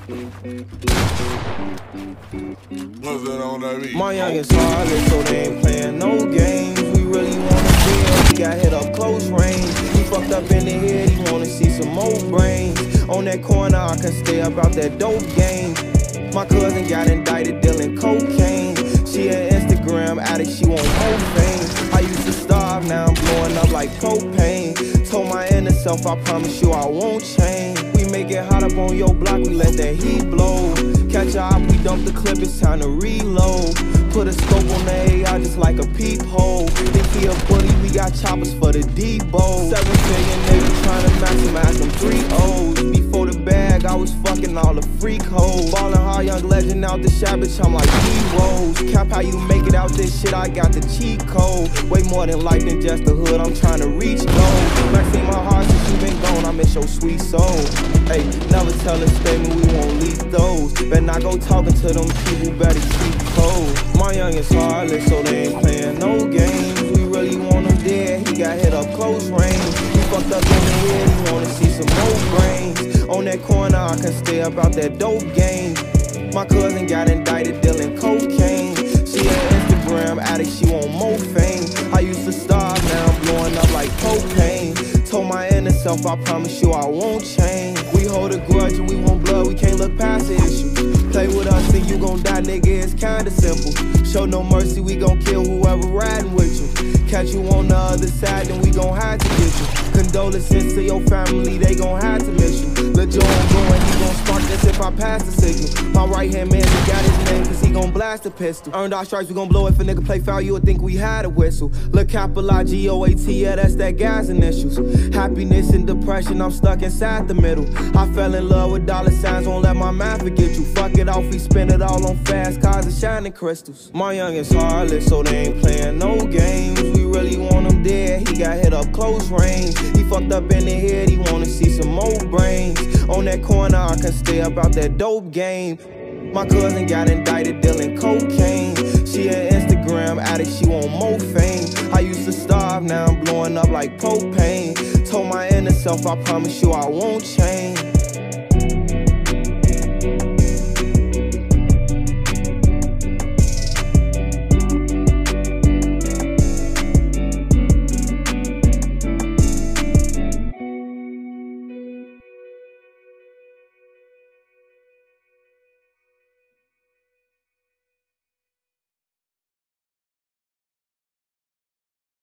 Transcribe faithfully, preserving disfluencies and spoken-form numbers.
My youngest heartless, so they ain't playing no games. We really wanna deal, he got hit up close range. He fucked up in the head, he wanna see some more brains. On that corner, I can stay about that dope game. My cousin got indicted dealing cocaine. She an Instagram addict, she want more fame. I used to starve, now I'm blowing up like propane. Told my inner self, I promise you I won't change. We make it hot up on your block, we let that heat blow. Catch a op, we dump the clip, it's time to reload. Put a scope on the A I just like a peephole. If he a bully, we got choppers for the Debo. Seven million niggas trying to maximize them three O's. Before the bag, I was fucking all the freak hoes. Ballin' hard, young legend out the shop, bitch, I'm like heroes. Cap how you make it out this shit, I got the cheat code. Way more than life than just the hood, I'm trying to reach goals. Maxine my heart since you been gone, I miss your sweet soul. Hey, never tell a statement, we won't leak those. Better not go talking to them people, better keep cold. My youngest heartless, so they ain't playing no games. We really want him dead, he got hit up close range. He fucked up in the head, he wanna see some more brains. On that corner, I can stay about that dope game. My cousin got indicted dealing cocaine. She an Instagram addict, she want more fame. I used to starve, now I'm blowing up like propane. Told my inner self, I promise you I won't change. We hold a grudge and we want blood, we can't look past the issue. Play with us and you gon' die, nigga, it's kinda simple. Show no mercy, we gon' kill whoever riding with you. Catch you on the other side, then we gon' have to get you. Condolences to your family, they gon' have to miss you. Lil' Joe going, he gon' spark this if I pass the signal. My right hand man, he got his name cause he gon' blast a pistol. Earned our stripes, we gon' blow. If a nigga play foul, you would think we had a whistle. Look, capital I G O A T, yeah, that's that gas initials. Happiness and depression, I'm stuck inside the middle. I fell in love with dollar signs, won't let my mind forget you. Fuck it off, we spend it all on fast cars and shining crystals. My youngest heartless, so they ain't playing no games. We really want him dead, he got hit up close range. He fucked up in the head, he wanna see some more brains. On that corner, I can stay about that dope game. My cousin got indicted dealing cocaine. She an Instagram addict, she want more fame. I used to starve, now I'm blowing up like propane. Told my inner self, I promise you I won't change.